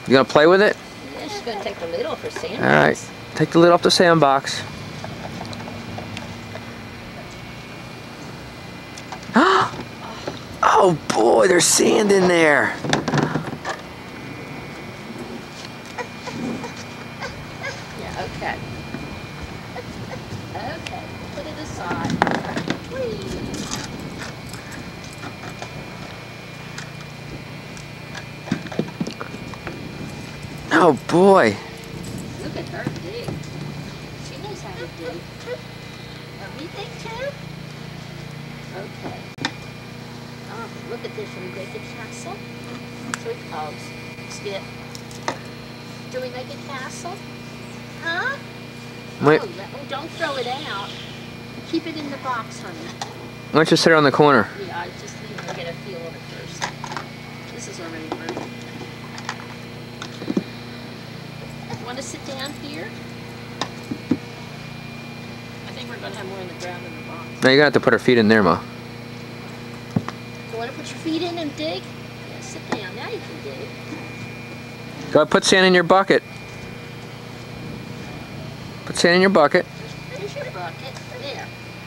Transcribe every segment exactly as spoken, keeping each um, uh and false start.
You gonna play with it? Yeah, she's gonna take the lid off her sandbox. All right, take the lid off the sandbox. Oh boy, there's sand in there. Yeah, okay. Okay, put it aside. Whee! Oh boy. Look at her dig. She knows how to dig. Let me dig too? Okay. Oh, look at this. Should we make a castle? Should we, oh, Skip. Do we make a castle? Huh? Wait. Oh, that, oh, don't throw it out. Keep it in the box, honey. Why don't you sit on the corner? Yeah, I just need to get a feel of it first. This is already burnt. Want to sit down here? I think we're going to have more in the ground than the box. Now you're gonna have to put her feet in there, Ma. You want to put your feet in and dig? Yeah, sit down. Now you can dig. Go ahead, put sand in your bucket. Put sand in your bucket. There's your bucket. There.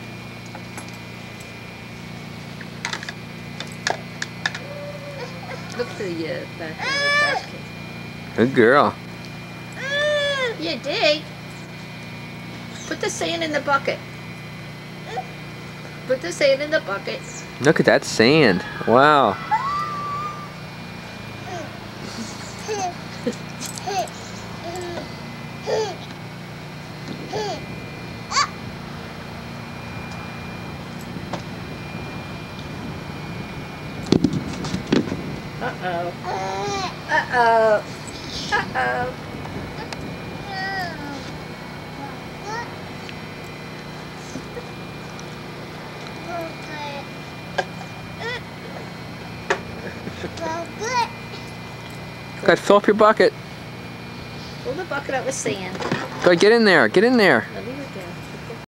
Look for the uh, back of the trash can. Good girl. Yeah, dig. Put the sand in the bucket. Put the sand in the bucket. Look at that sand. Wow. Uh-oh. Uh-oh. Uh-oh. Go ahead, fill up your bucket. Fill the bucket up with sand. Go ahead, get in there. Get in there. Let me